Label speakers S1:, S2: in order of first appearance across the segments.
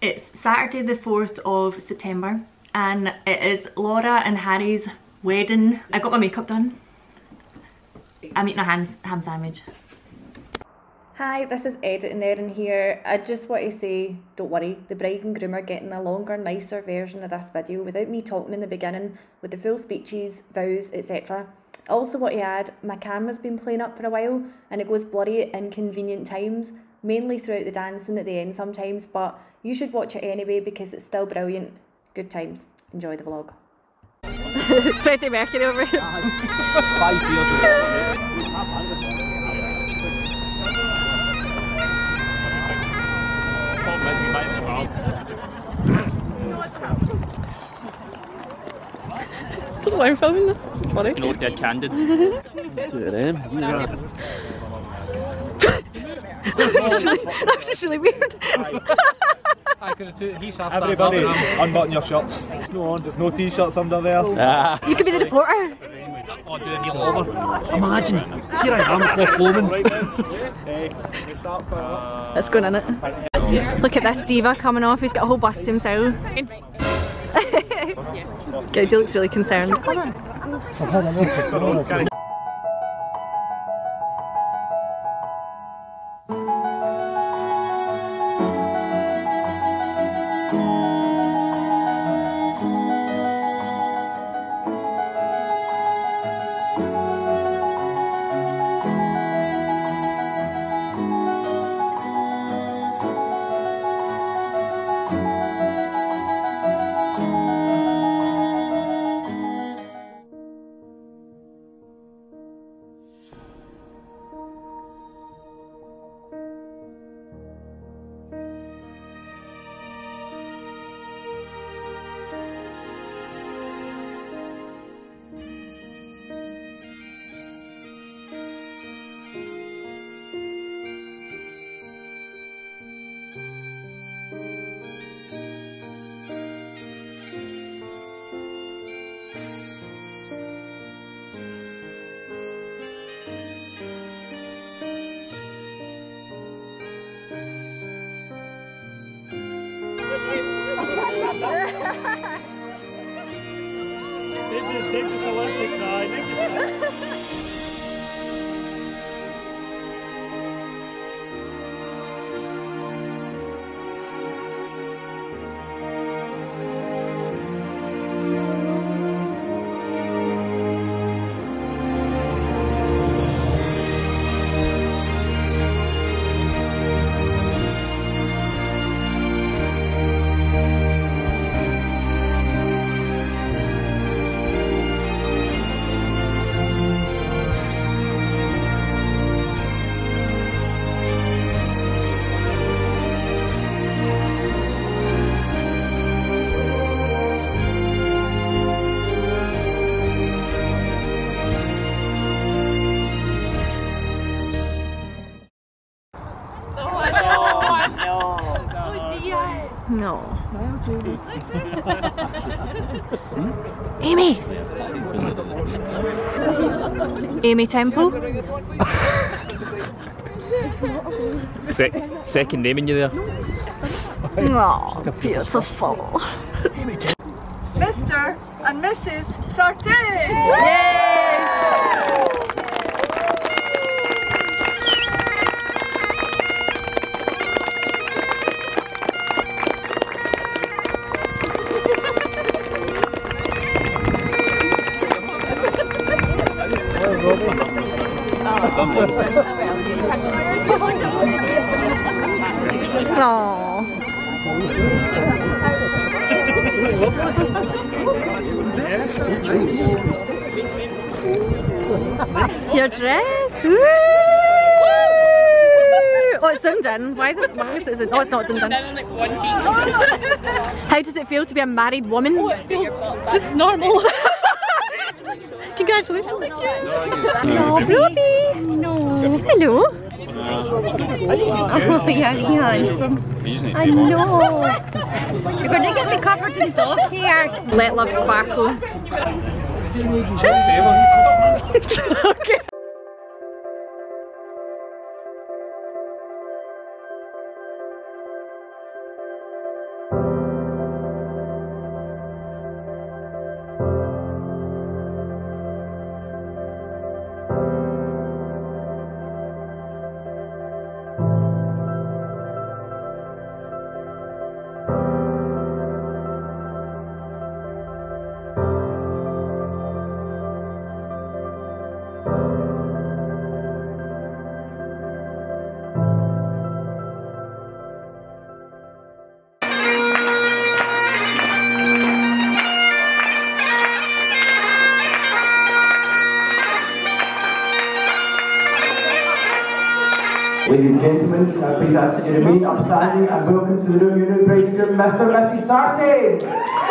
S1: It's Saturday the 4th of September and it is Laura and Harry's wedding. I got my makeup done. I'm eating a ham sandwich. Hi, this is Editing Erin here. I just want to say, don't worry, the bride and groom are getting a longer, nicer version of this video without me talking in the beginning with the full speeches, vows, etc. I also want to add, my camera's been playing up for a while and it goes blurry at inconvenient times, mainly throughout the dancing at the end sometimes, but you should watch it anyway because it's still brilliant. Good times. Enjoy the vlog. Freddie Mercury over here.
S2: 5 years
S1: I don't know why I'm filming this, it's just funny.
S2: You know, dead candid.
S1: That was just really weird.
S3: Everybody, unbutton your shirts. There's no t-shirts under there.
S1: You could be the reporter.
S2: Oh, do the kneel over. Imagine, here I am, Loch Lomond.
S1: Let's go in it. Look at this diva coming off, he's got a whole bust to himself. Goody looks really concerned.
S3: Take the selected side.
S1: No. Amy! Amy Temple?
S2: Second naming you there.
S1: Oh, beautiful.
S4: Mr. and Mrs. Sartain!
S1: Yay! Aww. Your dress? Woo! Oh, it's zoomed in. Why is it zoomed? Oh, it's not zoomed in. How does it feel to be a married woman?
S4: Oh, it feels just normal.
S1: Congratulations. No, Ruby. No. Hello. Oh, you're really handsome. I know. You're going to get me covered in dog hair. Let love sparkle. Okay.
S5: Ladies and gentlemen, please ask you to remain upstanding and welcome to the new bride and groom, Mr. and Mrs. Sartain.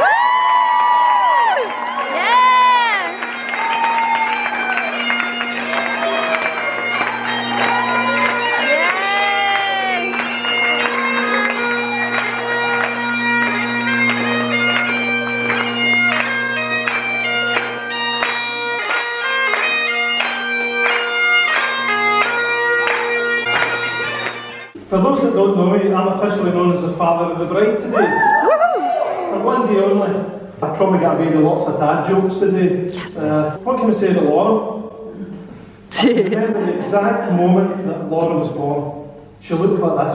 S3: For those that don't know me, I'm officially known as the father of the bride today. For one day only. I probably got away with lots of dad jokes today. Yes. What can we say about Laura? I remember the exact moment that Laura was born. She looked like this.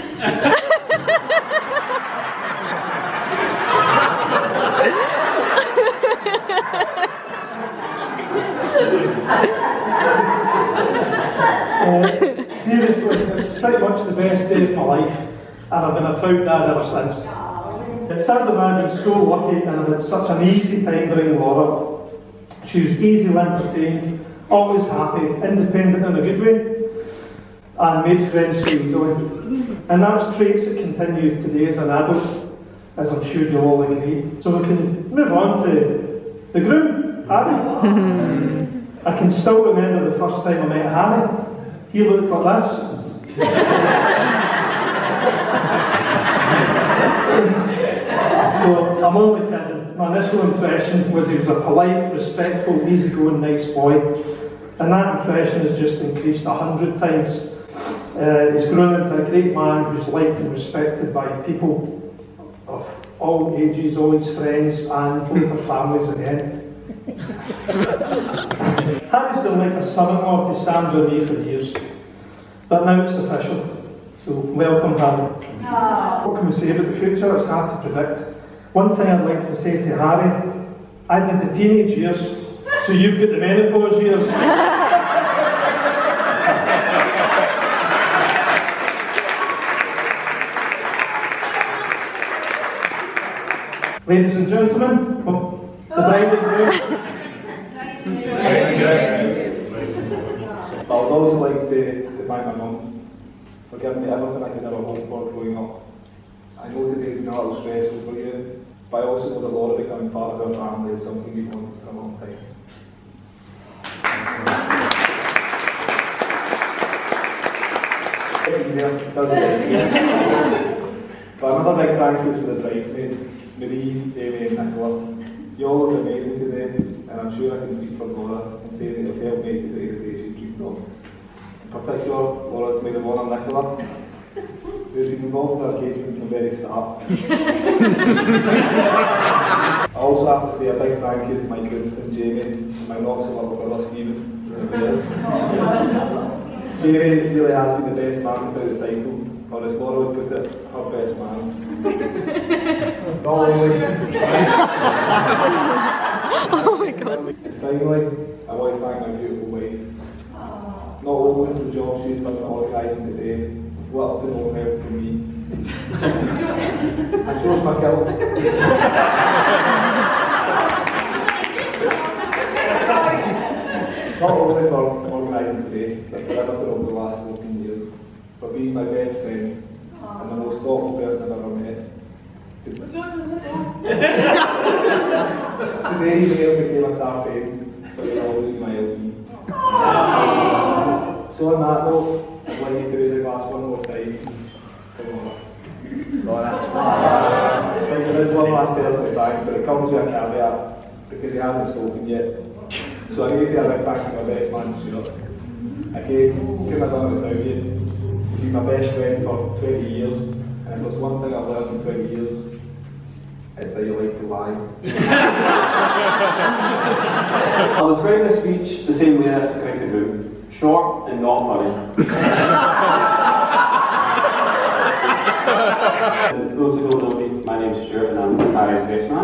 S3: Seriously, it's pretty much the best day of my life, and I've been a proud dad ever since. It's sad that I've been so lucky and I've had such an easy time bringing Laura. She was easily entertained, always happy, independent in a good way, and made friends so easily. And that's traits that continue today as an adult, as I'm sure you'll all agree. So we can move on to the groom, Harry. I can still remember the first time I met Harry. He looked like this. So I'm only kidding. My initial impression was he was a polite, respectful, easygoing, nice boy. And that impression has just increased 100 times. He's grown into a great man who's liked and respected by people of all ages, all his friends, and both their families again. Harry's been like a son-in-law to Sandra and me for years, but now it's official. So welcome, Harry. What can we say about the future? It's hard to predict. One thing I'd like to say to Harry, I did the teenage years, so you've got the menopause years. Ladies and gentlemen, the bride and groom. I would also like to thank my mum for giving me everything I could ever hope for growing up. I know today's been a little stressful for you, but I also know that Laura becoming part of our family is something we've wanted for a long time. But another big thank you for the bridesmaids, Marie, Amy and Nicola. You all look amazing today, and I'm sure I can speak for Laura and say that you've helped make today the day she dreamed of. In particular, Laura's maid of honour, Nicola, who's been involved in our engagement from the very start. I also have to say a big thank you to my groomsman Jamie and my not so little brother Stephen. Jamie really has been the best man without the title, or as Laura would put it, her best man. Not only.
S1: Oh my god.
S3: And finally, I want to thank my beautiful wife. Not only for the job she's done organising today, with little to no help from me. I chose my kill. Not only for organising today, but for everything over the last 14 years. For being my best friend and the most thoughtful person I've ever met. Today he became a Sartain, but he'll always be my LP. So on that note, I'd like you to raise a glass one more time. Laura. There is one last person to thank, but it comes with a caveat, because he hasn't spoken yet. So I need to say a big thank you to my best man, Stuart. Again, couldn't have done it without you. You've been my best friend for 20 years, and if there's one thing I've learned in 20 years, it's that you like to lie.
S6: I was writing a speech the same way I described the groom. Short and not funny. For those who don't know me, my name's Stuart and I'm Harry's best man.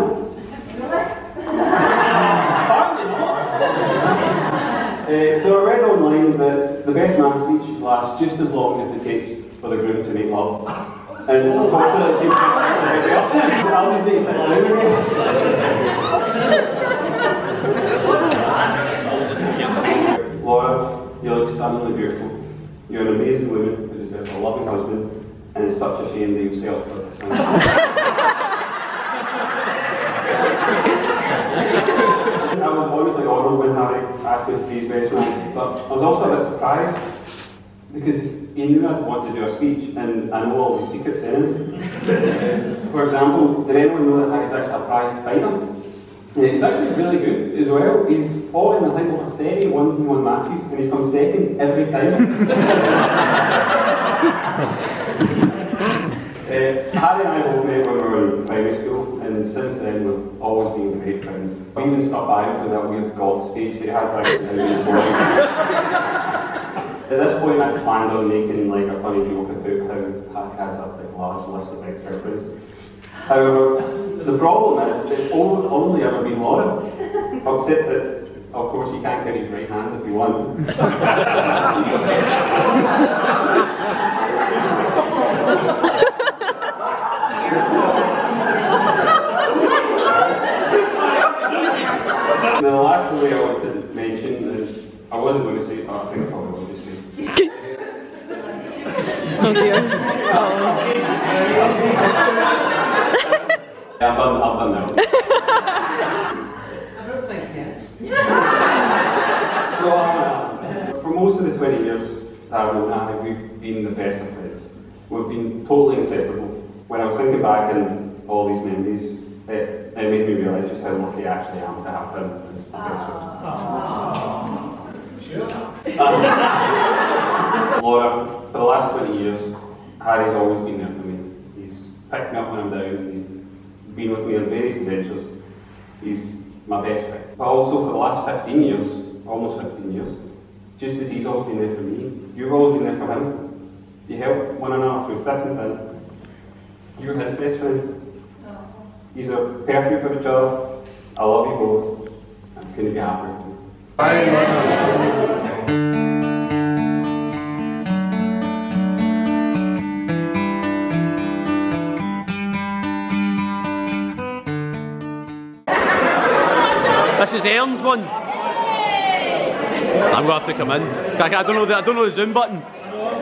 S6: So I read online that the best man speech lasts just as long as it takes for the groom to make love. And unfortunately it seems like I'll just make it sit down, I guess. Laura, you look stunningly beautiful. You're an amazing woman. who deserves a loving husband, and it's such a shame that you've settled for this. I was honestly honoured when Harry asked me to be his best man, but I was also a bit surprised because he knew I'd want to do a speech, and I know all the secrets in it. For example, did anyone know that Harry's actually a prized fighter? Yeah, he's actually really good as well. He's fought in, I think, over 30 1v1 matches, and he's come second every time. Harry and I both met when we were in primary school, and since then we've always been great friends. I even stopped by for that weird golf stage that he had back in his morning. At this point, I planned on making like a funny joke about how Harry has a large list of ex-girlfriends. However, the problem is it's only ever been Laura, except that, of course, you can't carry his right hand if you want. The last thing I want to mention is, I wasn't going to say it, but I think I probably will just say.
S4: Oh dear.
S6: Yeah, I'm done now. For most of the 20 years that I've known Annie, we've been the best of friends. We've been totally inseparable. When I was thinking back on all these memories, it made me realise just how lucky I actually am to have him as the best friend. Laura, for the last 20 years, Harry's always been there for me. He's picked me up when I'm down, he's been with me on various adventures. He's my best friend. But also for the last 15 years, almost 15 years, just as he's always been there for me, you've always been there for him. You help one another through thick and thin. You're his best friend. He's a perfect for each other. I love you both. I couldn't be happier.
S2: This is Aaron's one. I'm going to have to come in. I don't know the Zoom button.
S3: I'm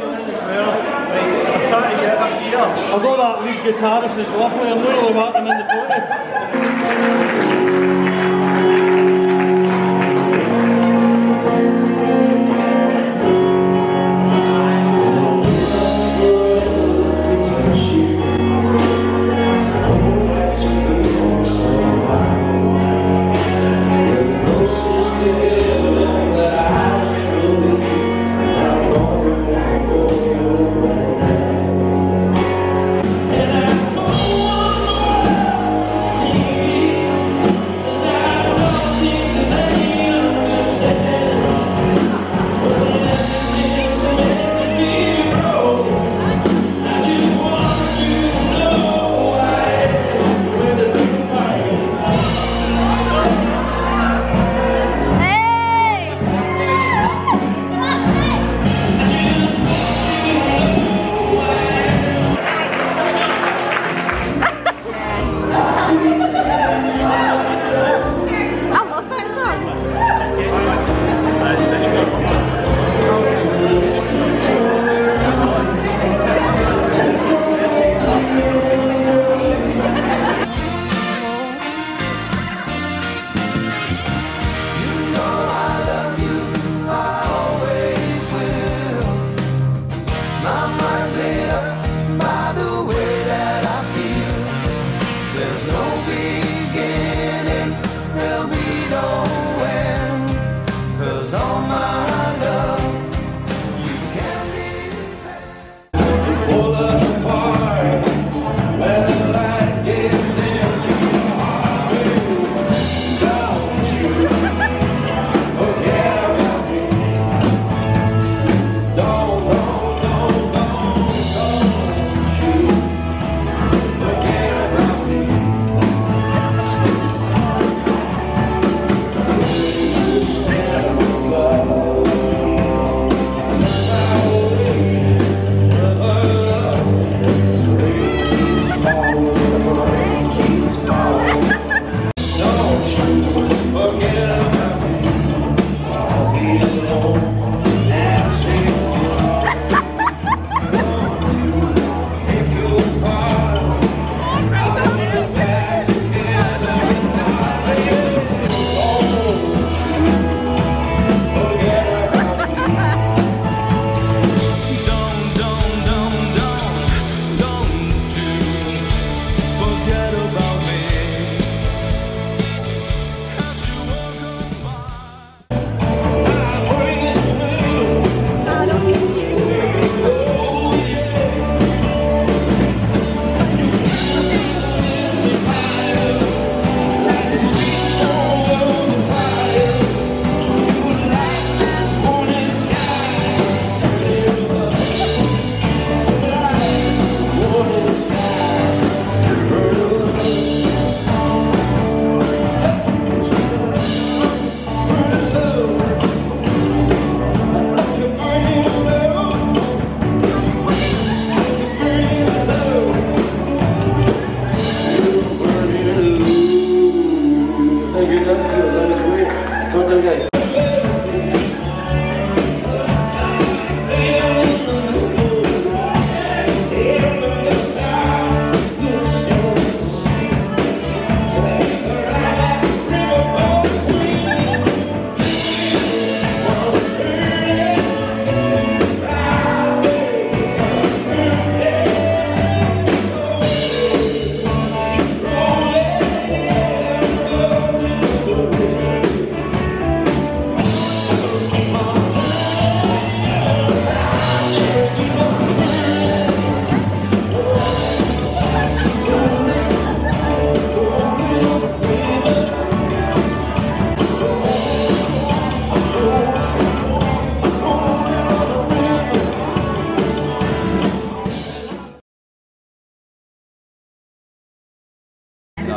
S3: trying to get up here. I've got that lead guitarist, it's lovely. I'm not really wanting him in the photo.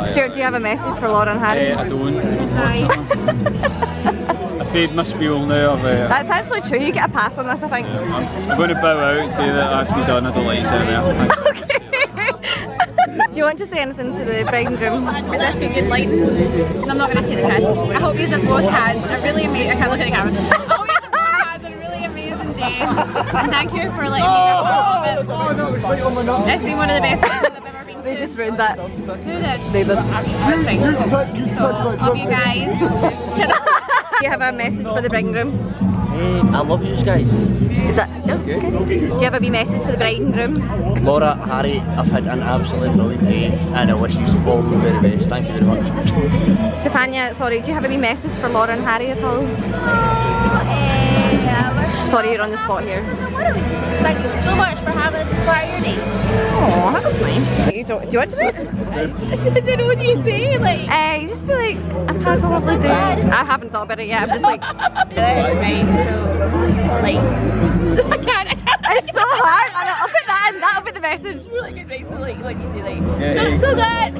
S1: Stuart, do you have a message for Laura and Harry?
S7: I don't, unfortunately. I said my spiel now.
S1: That's actually true, you get a pass on this, I think.
S7: I'm going to bow out and say that that's me done. I don't like you saying that.
S1: Okay. Do you want to say anything to the bride and groom?
S8: Is this be good lighting? And I'm not going to take the piss. I hope you have both had a really amazing, I can't look at the camera. I hope you have both had a really amazing day. And thank you for letting me be a part of it. It's been one of the best days I've ever been to.
S1: They just ruined that.
S8: Who did?
S1: They did.
S8: That's fine. So, love you guys.
S1: Do you have a message for the bride and groom?
S9: I love you guys.
S1: Is that okay? Do you have a wee message for the bride and groom?
S9: Laura, Harry, I've had an absolutely brilliant day and I wish you all the very best. Thank you very much.
S1: Stefania, sorry, do you have a wee message for Laura and Harry at all? Sorry, you're on the spot here.
S8: Thank you so much for having us as part of your day.
S1: Oh, that was nice. Do you want to do it?
S8: I don't know what you say, like.
S1: You just be like, I've had a lovely day. I haven't thought about it yet, I'm just like,
S8: right, so, like, I can't.
S1: it's so hard. I'll put that in, that'll be the message.
S8: Really good, right, so like, what do you say, like, so good.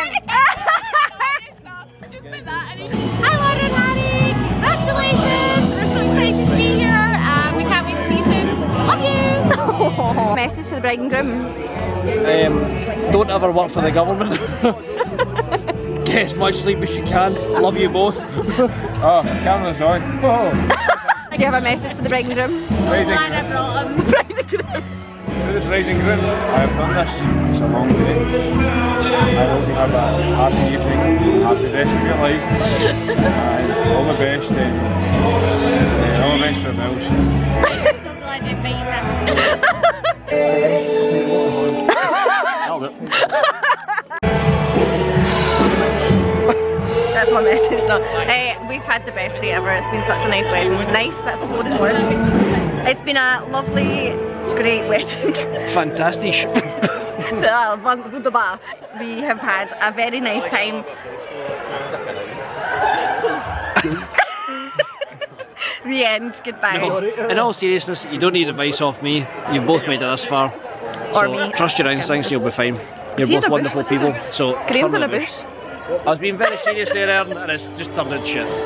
S8: Just put that in. Hi, Laura and Harry. Congratulations. We're so excited to be here. We can't wait to see you soon. Love you.
S1: Message for the bride and groom.
S2: Don't ever work for the government. Get as much sleep as you can. Love you both.
S7: Oh, camera's on. Oh.
S1: Do you have a message for the bride and groom?
S8: Glad I brought him.
S1: Bride and groom.
S7: To the bride and groom, I have done this. It's a long day. I hope you have a happy evening, have the rest of your life, and all the best. All the best for Mills.
S8: So glad you invited him.
S1: That's my message now. We've had the best day ever. It's been such a nice wedding. Nice, that's a loaded word. It's been a lovely, great wedding.
S2: Fantastic.
S1: We have had a very nice time. The end, goodbye.
S2: No, in all seriousness, you don't need advice off me. You've both made it this far.
S1: Or
S2: So
S1: me.
S2: trust your instincts, you'll be fine. You're
S1: See
S2: both
S1: the
S2: wonderful
S1: bush?
S2: people. So
S1: Graham's
S2: turn
S1: in a
S2: the
S1: bush.
S2: I was being very serious there, Aaron, and it's just turned into shit.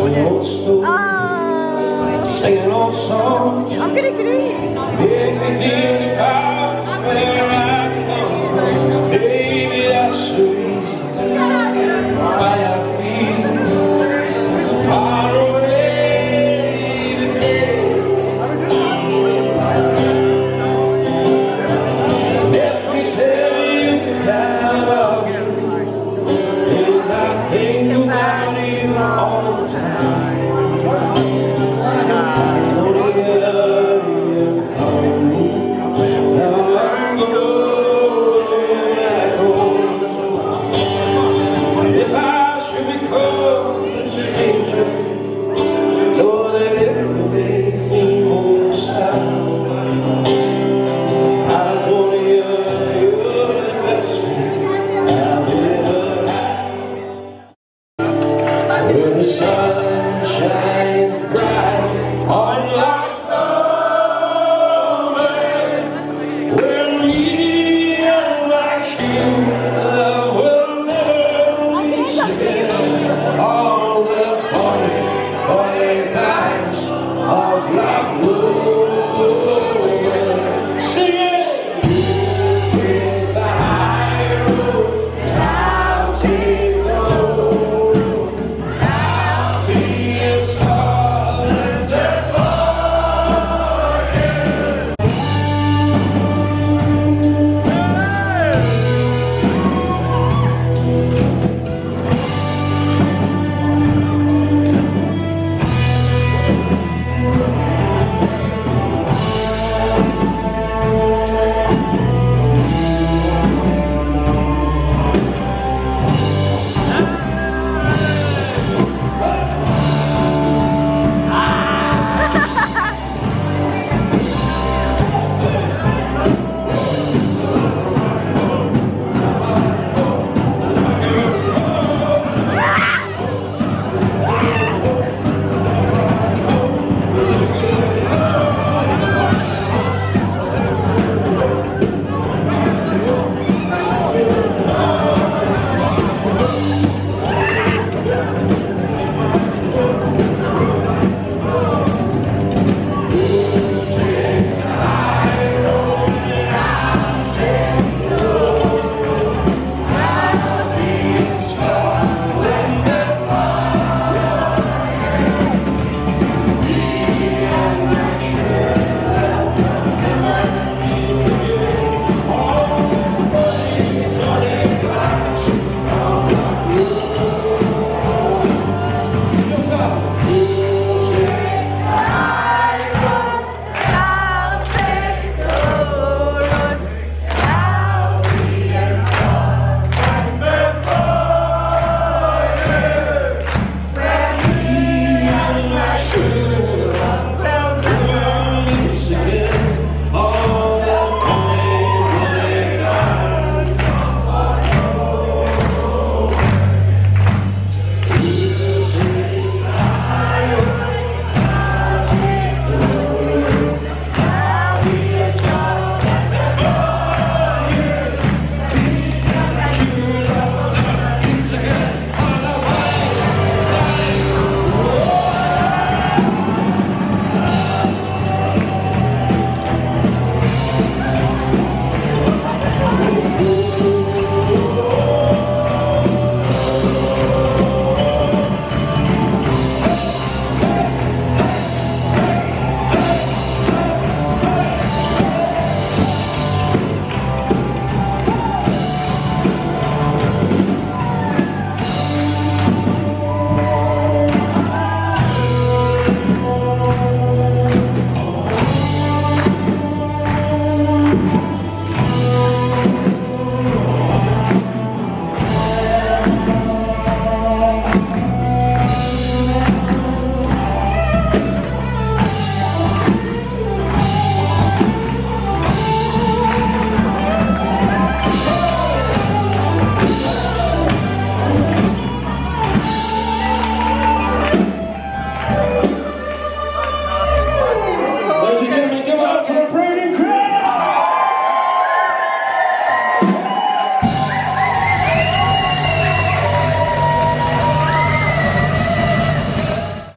S10: telling old stories, singing old songs.
S8: I'm gonna cry.
S10: Everything